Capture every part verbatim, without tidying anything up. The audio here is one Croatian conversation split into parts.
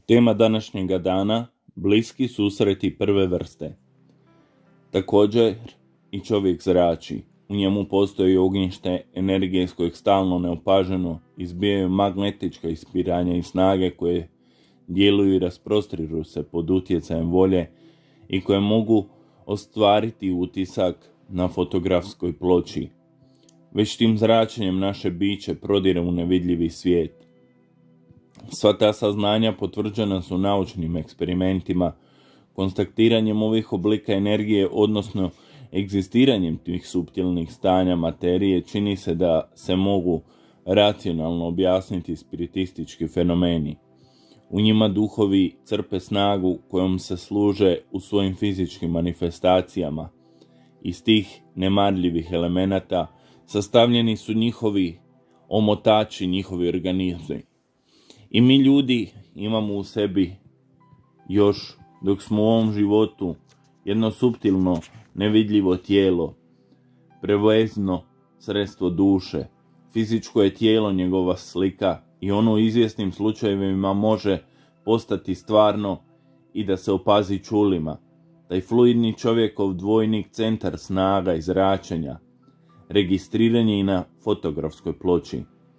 Tema današnjega dana: bliski susreti prve vrste. Također i čovjek zrači. U njemu postoji ognjište energije s kojeg stalno neopaženo izbijaju magnetička ispiranja i snage koje djeluju i rasprostiru se pod utjecajem volje i koje mogu ostvariti utisak na fotografskoj ploči. Već tim zračenjem naše biće prodire u nevidljivi svijet. Sva ta saznanja potvrđena su naučnim eksperimentima, konstatiranjem ovih oblika energije, odnosno egzistiranjem tih suptilnih stanja materije, čini se da se mogu racionalno objasniti spiritistički fenomeni. U njima duhovi crpe snagu kojom se služe u svojim fizičkim manifestacijama. Iz tih nemarljivih elemenata sastavljeni su njihovi omotači, njihovi organizmi. I mi ljudi imamo u sebi još, dok smo u ovom životu, jedno suptilno, nevidljivo tijelo, prevezno sredstvo duše. Fizičko je tijelo njegova slika i ono u izvjesnim slučajevima može postati stvarno i da se opazi čulima. Taj fluidni čovjekov dvojnik, centar snaga i zračenja, registriranje i na fotografskoj ploči.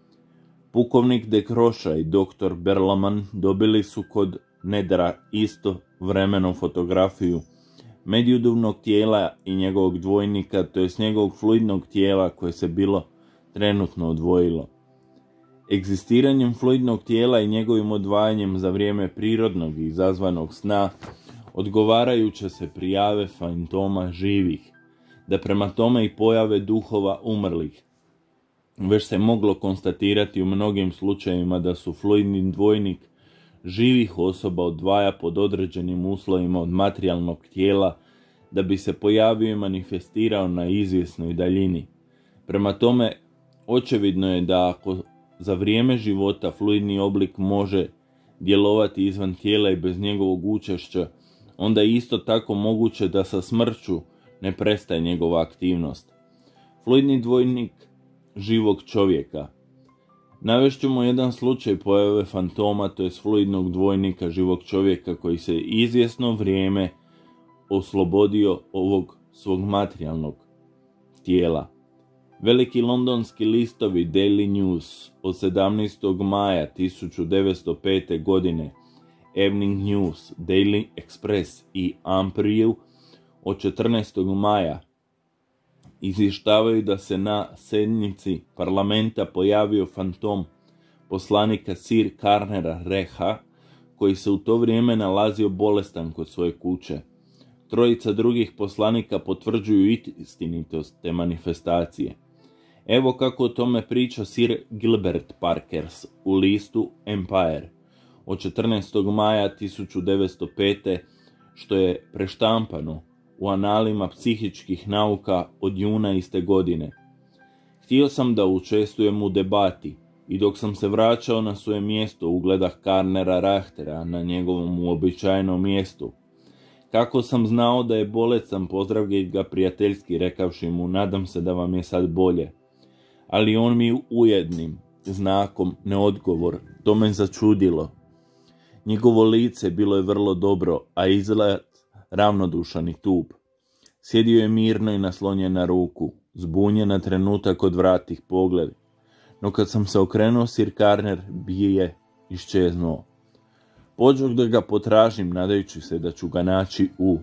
Pukovnik de Kroša i doktor Berlaman dobili su kod Nedra isto vremeno fotografiju medijudovnog tijela i njegovog dvojnika, to jest njegovog fluidnog tijela koje se bilo trenutno odvojilo. Egzistiranjem fluidnog tijela i njegovim odvajanjem za vrijeme prirodnog i izazvanog sna odgovarajuće se prijave fantoma živih, da prema tome i pojave duhova umrlih. Već se moglo konstatirati u mnogim slučajevima da su fluidni dvojnik živih osoba odvaja pod određenim uslovima od materijalnog tijela da bi se pojavio i manifestirao na izvjesnoj daljini. Prema tome, očevidno je da ako za vrijeme života fluidni oblik može djelovati izvan tijela i bez njegovog učešća, onda je isto tako moguće da sa smrću ne prestaje njegova aktivnost. Fluidni dvojnik živog čovjeka. Navešćemo jedan slučaj pojave fantoma, to je fluidnog dvojnika živog čovjeka koji se izvjesno vrijeme oslobodio ovog svog materijalnog tijela. Veliki londonski listovi Daily News od sedamnaestog maja tisuću devetsto pete godine, Evening News, Daily Express i Ampriu od četrnaestog maja izvještavaju da se na sjednici parlamenta pojavio fantom poslanika Sir Karnera Reha, koji se u to vrijeme nalazio bolestan kod svoje kuće. Trojica drugih poslanika potvrđuju istinitost te manifestacije. Evo kako o tome priča Sir Gilbert Parkers u listu Empire od četrnaestog maja tisuću devetsto pete, što je preštampano u analima psihičkih nauka od juna iste godine. Htio sam da učestvujem u debati i dok sam se vraćao na svoje mjesto ugledah Karnera Rahtera na njegovom uobičajenom mjestu. Kako sam znao da je bolestan, pozdravio ga prijateljski rekavši mu: nadam se da vam je sad bolje. Ali on mi ujednim znakom neodgovor, to me začudilo. Njegovo lice bilo je vrlo dobro, a izgled ravnodušan i tup. Sjedio je mirno i naslonjen na ruku, zbunjen na trenutak od vratih pogled. No kad sam se okrenuo, Sir Karner bije iščeznuo. Pođoh da ga potražim, nadajući se da ću ga naći u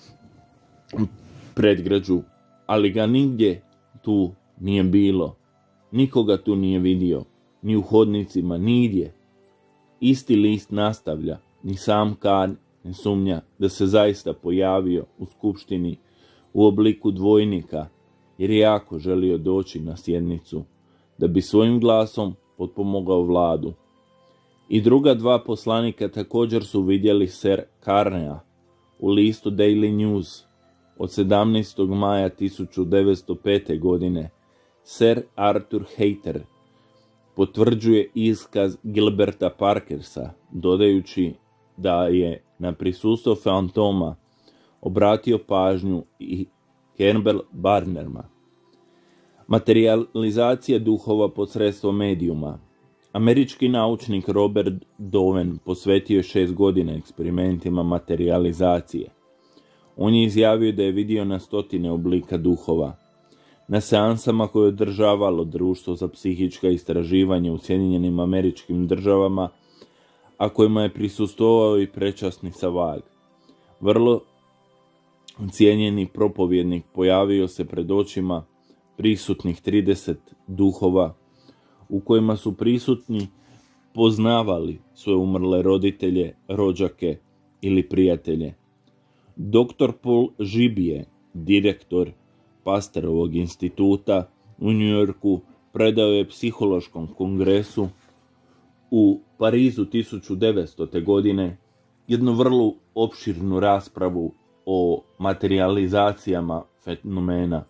predgrađu, ali ga nigdje tu nije bilo. Nikoga tu nije vidio, ni u hodnicima, nigdje. Isti list nastavlja, ni sam Karn ne sumnja da se zaista pojavio u skupštini u obliku dvojnika, jer je jako želio doći na sjednicu, da bi svojim glasom potpomogao vladu. I druga dva poslanika također su vidjeli Sir Karnea u listu Daily News od sedamnaestog maja tisuću devetsto pete godine. Sir Arthur Hayter potvrđuje iskaz Gilberta Parkersa, dodajući da je na prisustvo fantoma obratio pažnju i Campbell Barnuma. Materializacija duhova posredstvom medijuma. Američki naučnik Robert Dowen posvetio je šest godina eksperimentima materializacije. On je izjavio da je vidio na stotine oblika duhova. Na seansama koje je održavalo Društvo za psihička istraživanja u Sjedinjenim Američkim Državama, a kojima je prisustvovao i prečasni Savag. Vrlo cijenjeni propovjednik pojavio se pred očima prisutnih trideset duhova, u kojima su prisutni poznavali svoje umrle roditelje, rođake ili prijatelje. doktor Paul Žibije, direktor Pasterovog instituta u New Yorku, predao je psihološkom kongresu u Parizu tisuću devetstote. godine jednu vrlo opširnu raspravu o materializacijama fenomena,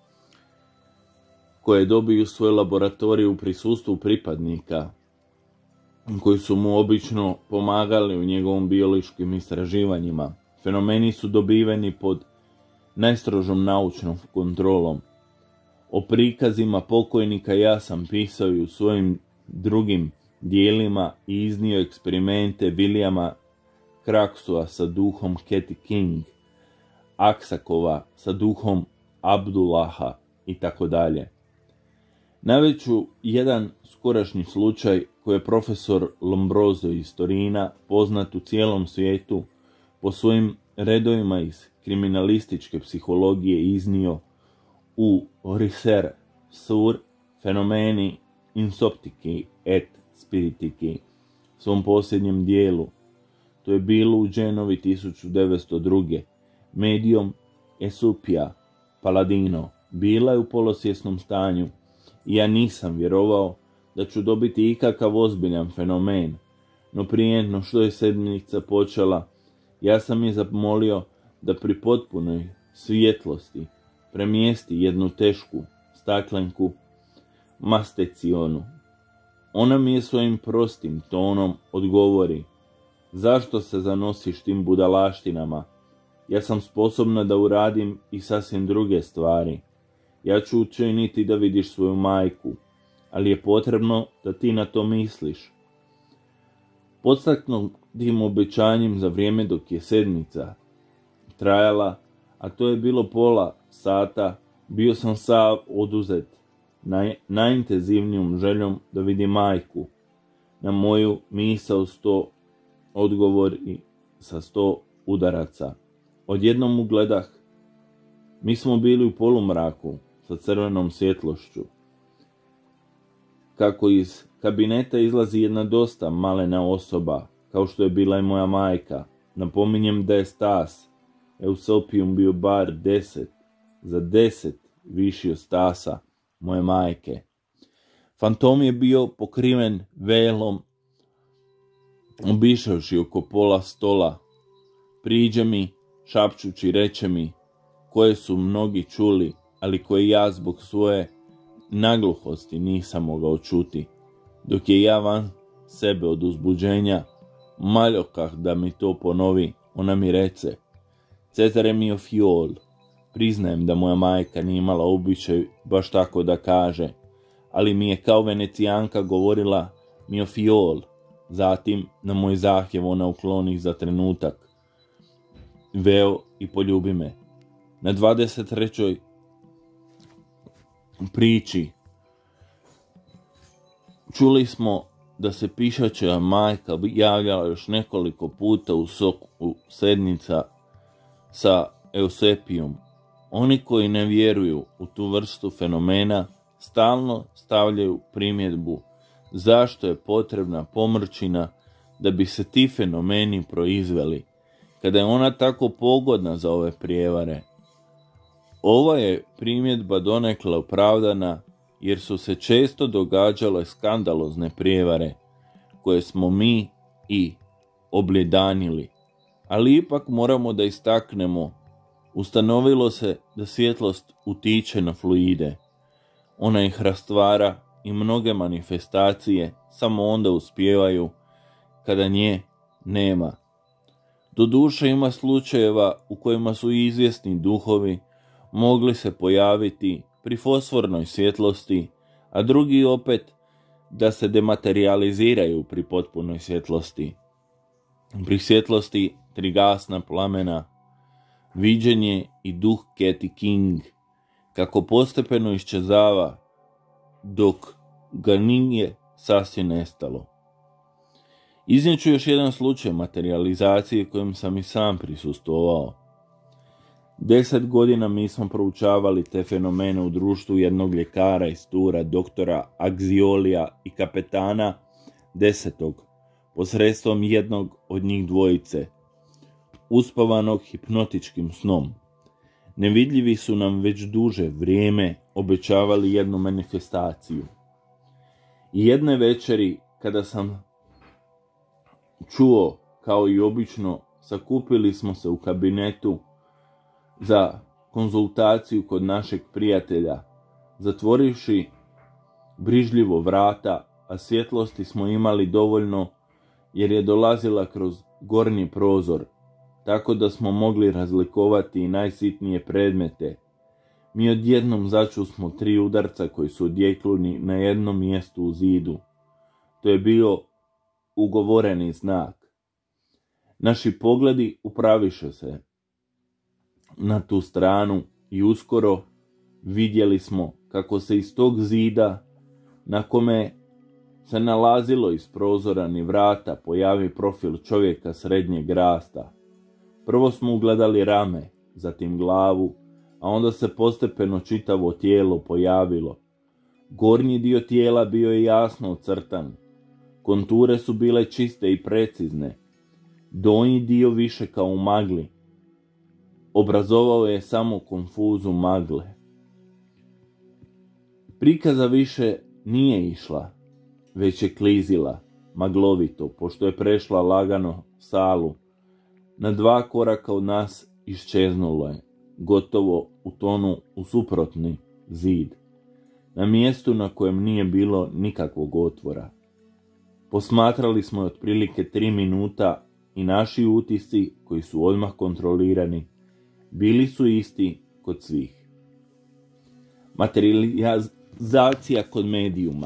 koje dobiju svoj laboratorij u prisustvu pripadnika koji su mu obično pomagali u njegovom biološkim istraživanjima. Fenomeni su dobiveni pod najstrožom naučnom kontrolom. O prikazima pokojnika ja sam pisao i u svojim drugim dijelima i iznio eksperimente Williama Cracksua sa duhom Katy King, Aksakova sa duhom Abdullaha i tako dalje. Navešću jedan skorašnji slučaj koji je profesor Lombroso iz Torina, poznat u cijelom svijetu po svojim redovima iz kriminalističke psihologije, iznio u Research sur fenomeni insoptici et spiritiki, svom posljednjem dijelu. To je bilo u Genovi tisuću devetsto druge. Medium Esupija Paladino bila je u polosvjesnom stanju i ja nisam vjerovao da ću dobiti ikakav ozbiljan fenomen, no prije no što je sedmica počela, ja sam je zamolio da pri potpunoj svjetlosti premjesti jednu tešku staklenku mastecionu. Ona mi je svojim prostim tonom odgovori: zašto se zanosiš tim budalaštinama? Ja sam sposobna da uradim i sasvim druge stvari. Ja ću učiniti da vidiš svoju majku, ali je potrebno da ti na to misliš. Podstaknut tim obećanjem za vrijeme dok je sedmica trajala, a to je bilo pola sata, bio sam sav oduzet naj, najintenzivnijom željom da vidim majku. Na moju misao sto odgovor i sa sto udaraca. Odjednom ugledah. Mi smo bili u polumraku sa crvenom svjetlošću. Kako iz kabineta izlazi jedna dosta malena osoba, kao što je bila i moja majka. Napominjem da je Stas Eusopijum bio bar deset, za deset viši od Stasa, moje majke. Fantom je bio pokriven velom, obišavši oko pola stola. Priđe mi, šapčući reče mi, koje su mnogi čuli, ali koje ja zbog svoje nagluhosti nisam mogao čuti. Dok je ja van sebe od uzbuđenja maljokah da mi to ponovi, ona mi rece: Cezare mio fiol. Priznajem da moja majka nije imala običaj baš tako da kaže, ali mi je kao Venecijanka govorila mio fiol. Zatim, na moj zahtjev, ona ukloni za trenutak veo i poljubi me. Na dvadeset trećoj priči čuli smo da se pišača majka javljala još nekoliko puta u soku sednica sa Eusepijom. Oni koji ne vjeruju u tu vrstu fenomena stalno stavljaju primjedbu zašto je potrebna pomrčina da bi se ti fenomeni proizveli, kada je ona tako pogodna za ove prijevare. Ova je primjedba donekle opravdana jer su se često događale skandalozne prijevare koje smo mi i obljedanili, ali ipak moramo da istaknemo, ustanovilo se da svjetlost utiče na fluide. Ona ih rastvara i mnoge manifestacije samo onda uspijevaju kada nje nema. Doduše ima slučajeva u kojima su izvjesni duhovi mogli se pojaviti pri fosfornoj svjetlosti, a drugi opet da se dematerializiraju pri potpunoj svjetlosti. Pri svjetlosti tri gasna plamena, viđenje i duh Katie King, kako postepeno iščezava, dok ga nije sasvim nestalo. Iznijet ću još jedan slučaj materializacije kojem sam i sam prisustvovao. Deset godina mi smo proučavali te fenomene u društvu jednog ljekara iz Tura, doktora Axiolija i kapetana Desetog, posredstvom jednog od njih dvojice, uspavanog hipnotičkim snom. Nevidljivi su nam već duže vrijeme obećavali jednu manifestaciju. I jedne večeri, kada sam čuo, kao i obično, sakupili smo se u kabinetu za konzultaciju kod našeg prijatelja, zatvorivši brižljivo vrata, a svjetlosti smo imali dovoljno jer je dolazila kroz gornji prozor, tako da smo mogli razlikovati i najsitnije predmete. Mi odjednom začusmo tri udarca koji su odjeknuli na jednom mjestu u zidu. To je bio ugovoreni znak. Naši pogledi upraviše se na tu stranu i uskoro vidjeli smo kako se iz tog zida, na kome se nalazilo iz prozora ni vrata, pojavi profil čovjeka srednjeg rasta. Prvo smo ugledali rame, zatim glavu, a onda se postepeno čitavo tijelo pojavilo. Gornji dio tijela bio je jasno ocrtan. Konture su bile čiste i precizne. Donji dio više kao u magli. Obrazovao je samo konfuzu magle. Prikaza više nije išla, već je klizila, maglovito, pošto je prešla lagano salu. Na dva koraka od nas iščeznulo je, gotovo u tonu u suprotni zid, na mjestu na kojem nije bilo nikakvog otvora. Posmatrali smo je otprilike tri minuta i naši utisci, koji su odmah kontrolirani, bili su isti kod svih. Materializacija kod medijuma.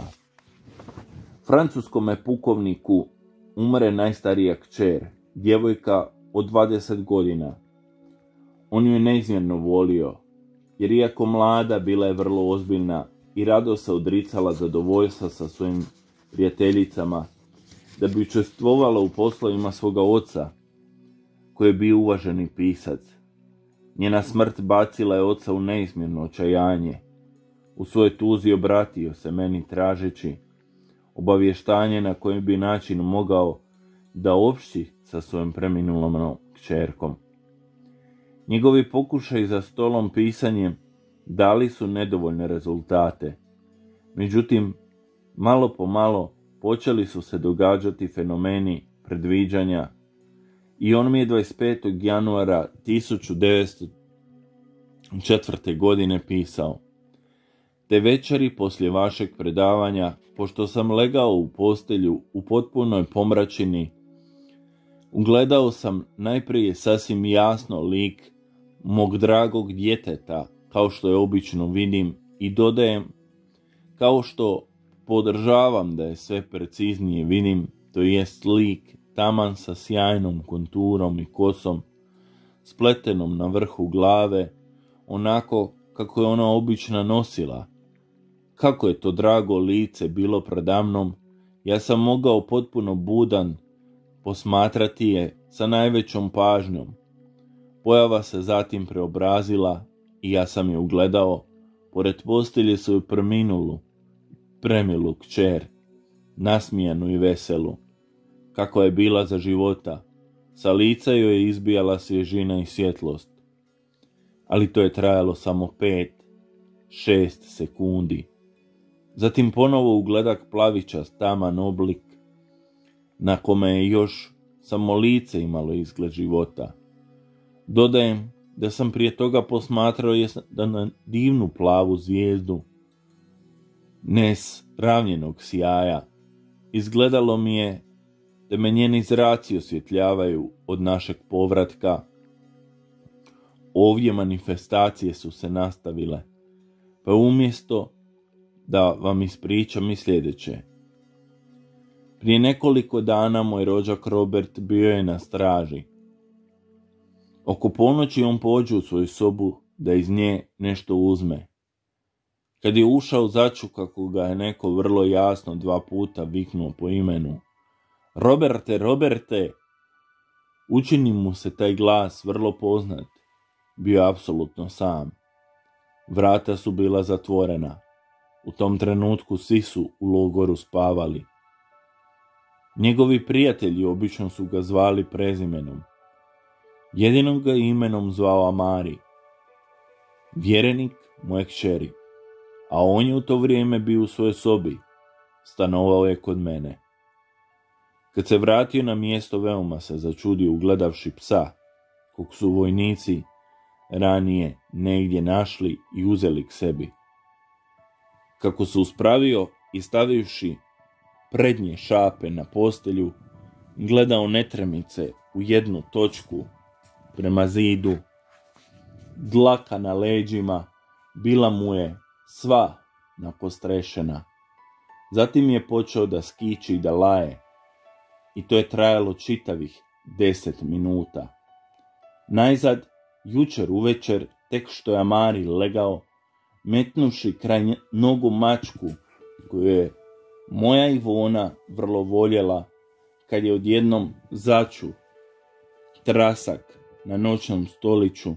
Francuskome pukovniku umre najstarija kćer, djevojka od dvadeset godina. On ju je neizmjerno volio, jer iako mlada bila je vrlo ozbiljna i rado se odricala zadovoljstva sa svojim prijateljicama, da bi učestvovala u poslovima svoga oca, koji je bio uvaženi pisac. Njena smrt bacila je oca u neizmjerno očajanje. U svojoj tuzi obratio se meni tražeći obavještanje na kojem bi način mogao da opšti sa svojom preminulom kćerkom. Njegovi pokušaji za stolom pisanjem dali su nedovoljne rezultate. Međutim, malo po malo počeli su se događati fenomeni predviđanja i on mi je dvadeset petog januara tisuću devetsto četvrte. godine pisao: te večeri poslije vašeg predavanja, pošto sam legao u postelju u potpunoj pomračini, ugledao sam najprije sasvim jasno lik mog dragog djeteta, kao što je obično vidim, i dodajem, kao što podržavam da je sve preciznije vidim, to jest lik taman sa sjajnom konturom i kosom, spletenom na vrhu glave, onako kako je ona obično nosila. Kako je to drago lice bilo predamnom, ja sam mogao potpuno budan posmatrati je sa najvećom pažnjom. Pojava se zatim preobrazila i ja sam je ugledao, pored postelje svoju preminulu, premilu kćer, nasmijanu i veselu, kako je bila za života. Sa lica joj je izbijala svježina i svjetlost. Ali to je trajalo samo pet, šest sekundi. Zatim ponovo ugledak plavičast taman oblik, na kome je još samo lice imalo izgled života. Dodajem da sam prije toga posmatrao na divnu plavu zvijezdu, nesravnjenog sjaja. Izgledalo mi je da me njeni zraci osvjetljavaju od našeg povratka. Ovdje manifestacije su se nastavile, pa umjesto da vam ispričam i sljedeće, Prije nekoliko dana moj rođak Robert bio je na straži. Oko ponoći on pođe u svoju sobu da iz nje nešto uzme. Kad je ušao, začu kako ga je neko vrlo jasno dva puta viknuo po imenu. Roberte, Roberte! Učini mu se taj glas vrlo poznat. Bio apsolutno sam. Vrata su bila zatvorena. U tom trenutku svi su u logoru spavali. Njegovi prijatelji obično su ga zvali prezimenom. Jedino ga imenom zvao Amari, vjerenik moje kćeri, a on je u to vrijeme bio u svojoj sobi, stanovao je kod mene. Kad se vratio na mjesto, veoma se začudio ugledavši psa, kog su vojnici ranije negdje našli i uzeli k sebi. Kako se uspravio i stavivši prednje šape na postelju, gledao netremice u jednu točku prema zidu, dlaka na leđima bila mu je sva napostrešena. Zatim je počeo da skiči i da laje, i to je trajalo čitavih deset minuta. Najzad, jučer uvečer, tek što je Amari legao, metnuši kraj nogu mačku koju je moja Ivona vrlo voljela, kad je odjednom začu trasak na noćnom stoliću,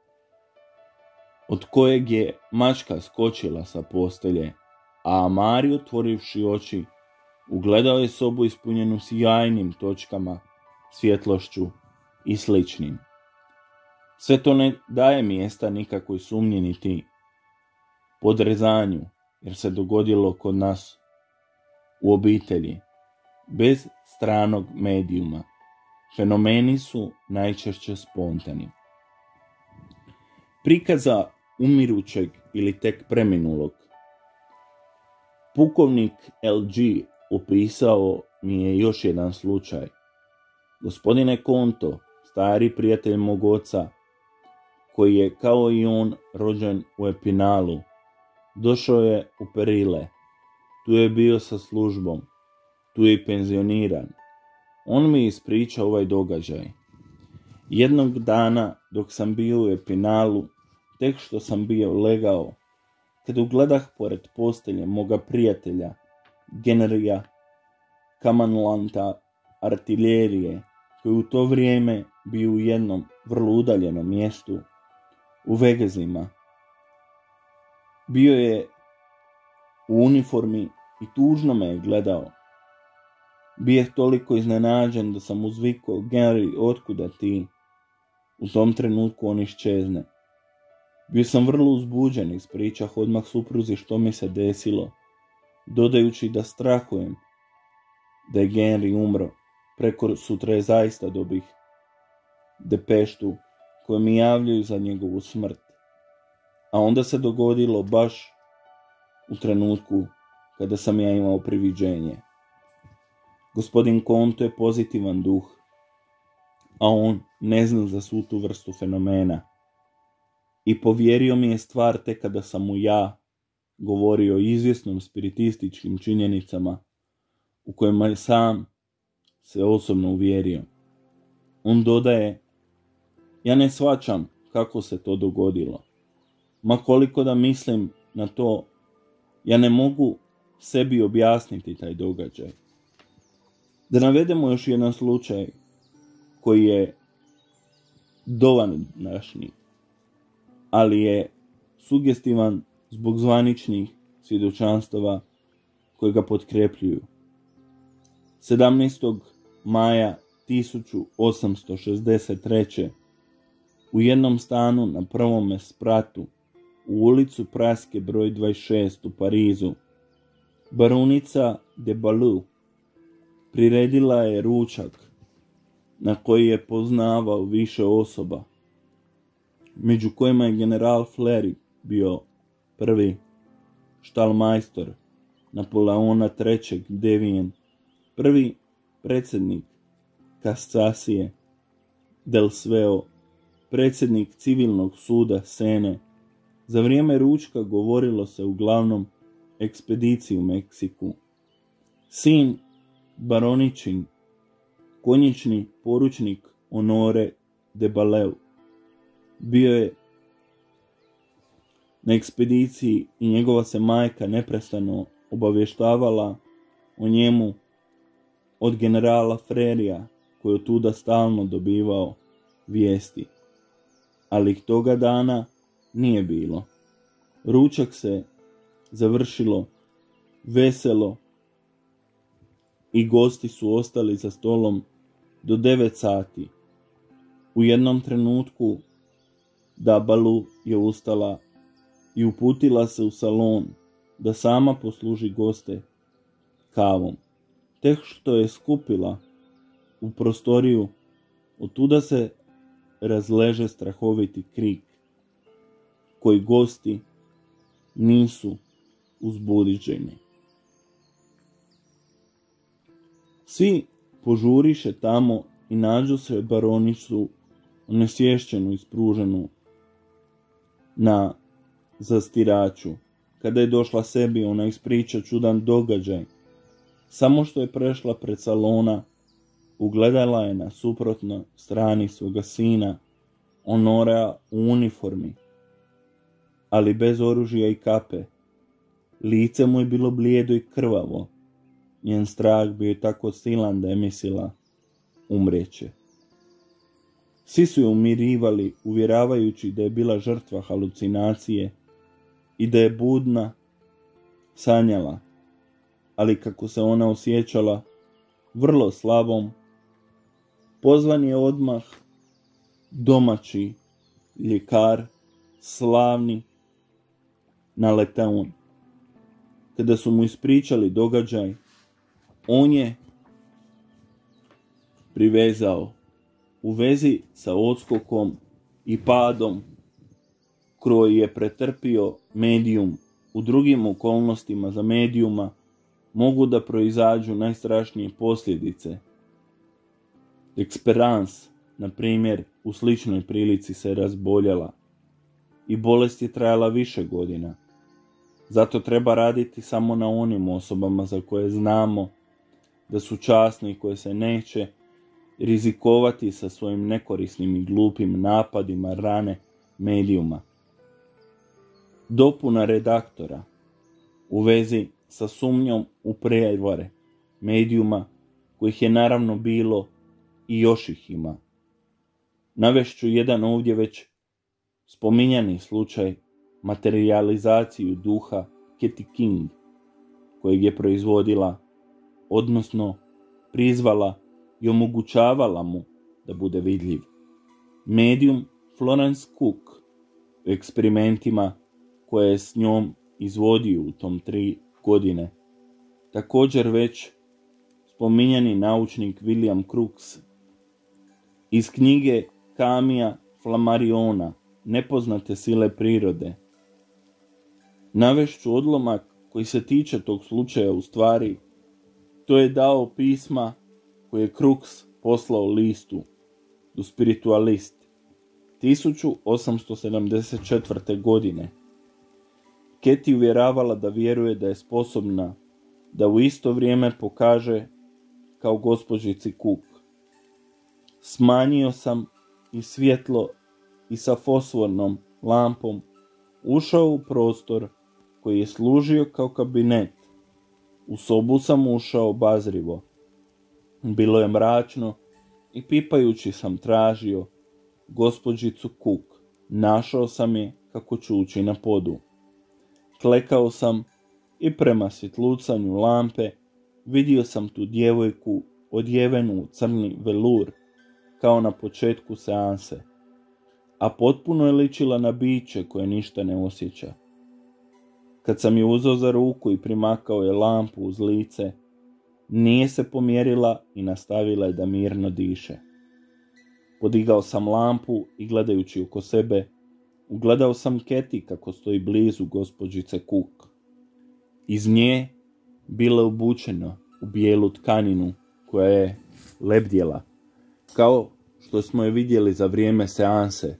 od kojeg je mačka skočila sa postelje, a Amari, otvorivši oči, ugledao je sobu ispunjenu sjajnim točkama, svjetlošću i sličnim. Sve to ne daje mjesta nikakvoj sumnji niti podrezanju, jer se dogodilo kod nas u obitelji, bez stranog medijuma. Fenomeni su najčešće spontani. Prikaza umirućeg ili tek preminulog. Pukovnik L G opisao mi je još jedan slučaj. Gospodine Konto, stari prijatelj mog oca, koji je kao i on rođen u Epinalu, došao je u Perile. Tu je bio sa službom, tu je i penzioniran. On mi ispričao ovaj događaj. Jednog dana, dok sam bio u Epinalu, tek što sam bio legao, kad ugledah pored postelje moga prijatelja, generija Kamanlanta artiljerije, koji u to vrijeme bio u jednom vrlo udaljenom mjestu, u Vegezima. Bio je u uniformi i tužno me je gledao. Bio je toliko iznenađen da sam uzvikao: Genry, otkuda ti? U tom trenutku on iščezne. Bio sam vrlo uzbuđen, ispričah odmah supruzi što mi se desilo, dodajući da strahujem da je Genry umro. Preko sutra je zaista dobih depeštu koje mi javljaju za njegovu smrt. A onda se dogodilo baš u trenutku kada sam ja imao priviđenje. Gospodin Konto je pozitivan duh, a on ne zna za svu tu vrstu fenomena. I povjerio mi je stvar tek kada sam mu ja govorio o izvjesnom spiritističkim činjenicama u kojima je sam se osobno uvjerio. On dodaje: ja ne shvaćam kako se to dogodilo. Ma koliko da mislim na to, ja ne mogu sebi objasniti taj događaj. Da navedemo još jedan slučaj koji je dovanašnji, ali je sugestivan zbog zvaničnih svjedočanstava koje ga potkrepljuju. sedamnaestog maja tisuću osamsto šezdeset treće. u jednom stanu na prvome spratu u ulicu Praske broj dvadeset šest u Parizu, baronica de Balou priredila je ručak na koji je poznavao više osoba, među kojima je general Fleury bio prvi štalmajstor Napoleona trećeg Devien, prvi predsjednik Kasacije del Sveo, predsjednik civilnog suda Sene. Za vrijeme ručka govorilo se uglavnom ekspediciji u Meksiku. Sin baroničin, konjični poručnik Honore de Baleu. Bio je na ekspediciji i njegova se majka neprestano obavještavala o njemu od generala Frerija, koji je tuda stalno dobivao vijesti. Ali toga dana nije bilo. Ručak se završilo veselo i gosti su ostali za stolom do devet sati. U jednom trenutku Dabalu je ustala i uputila se u salon da sama posluži goste kavom. Tek što je skupila u prostoriju, otuda se razleže strahoviti krik, koji gosti nisu uzbudiđeni. Svi požuriše tamo i nađu se baronicu onesvješćenu i spruženu na zastiraču. Kada je došla sebi, ona ispriča čudan događaj. Samo što je prešla pred salona, ugledala je na suprotnoj strani svoga sina, Honorea u uniformi, ali bez oružja i kape. Lice mu je bilo blijedo i krvavo. Njen strah bio je tako silan da je mislila umrijeće. Svi su je umirivali, uvjeravajući da je bila žrtva halucinacije i da je budna sanjala, ali kako se ona osjećala vrlo slabom, pozvan je odmah domaći ljekar, slavni Naleteun. Kada su mu ispričali događaj, on je privezao u vezi sa odskokom i padom koji je pretrpio medijum. U drugim okolnostima za medijuma mogu da proizađu najstrašnije posljedice. Eksperans, na primjer, u sličnoj prilici se razboljela i bolest je trajala više godina. Zato treba raditi samo na onim osobama za koje znamo da su časni i koje se neće rizikovati sa svojim nekorisnim i glupim napadima rane medijuma. Dopuna redaktora u vezi sa sumnjom u prijevare medijuma, kojih je naravno bilo i još ih ima. Navešću jedan ovdje već spominjani slučaj materializaciju duha Katy King, kojeg je proizvodila, odnosno prizvala i omogućavala mu da bude vidljiv. Medijum Florence Cook u eksperimentima koje je s njom izvodio u tom tri godine. Također već spominjani naučnik William Crookes iz knjige Camilla Flammariona Nepoznate sile prirode. Navešću odlomak koji se tiče tog slučaja. U stvari, to je dao pisma koje je Crookes poslao listu Du Spiritualist tisuću osamsto sedamdeset četvrte. godine. Katy uvjeravala da vjeruje da je sposobna da u isto vrijeme pokaže kao gospođici Cook. Smanjio sam i svjetlo i sa fosfornom lampom ušao u prostor koji je služio kao kabinet. U sobu sam ušao obazrivo. Bilo je mračno i pipajući sam tražio gospođicu Cook. Našao sam je kako čuči na podu. Klekao sam i prema svjetlucanju lampe vidio sam tu djevojku odjevenu u crni velur kao na početku seanse, a potpuno je ličila na biće koje ništa ne osjeća. Kad sam je uzeo za ruku i primakao je lampu uz lice, nije se pomjerila i nastavila je da mirno diše. Podigao sam lampu i gledajući oko sebe, ugledao sam Katy kako stoji blizu gospođice Cook. Iz nje bila je obučena u bijelu tkaninu koja je lebdjela, kao što smo je vidjeli za vrijeme seanse,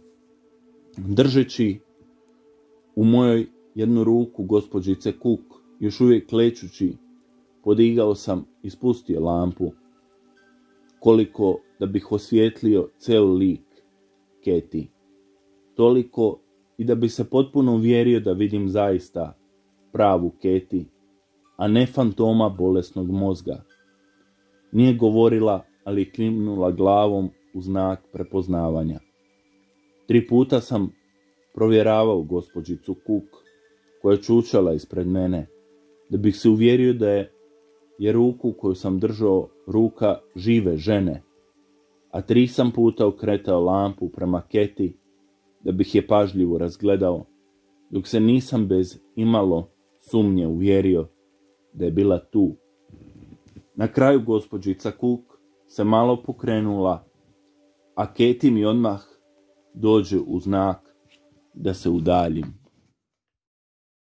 držeći u mojoj jednu ruku gospođice Cook, još uvijek klečući Podigao sam i spustio lampu, koliko da bih osvijetlio ceo lik Keti. Toliko i da bi se potpuno uvjerio da vidim zaista pravu Keti, a ne fantoma bolesnog mozga. Nije govorila, ali klimnula glavom u znak prepoznavanja. Tri puta sam provjeravao gospođicu Cook, koja je čučala ispred mene, da bih se uvjerio da je, je ruku koju sam držao ruka žive žene, a tri sam puta okretao lampu prema Keti, da bih je pažljivo razgledao, dok se nisam bez imalo sumnje uvjerio da je bila tu. Na kraju gospođica Cook se malo pokrenula, a Keti mi odmah dođe u znak da se udaljim.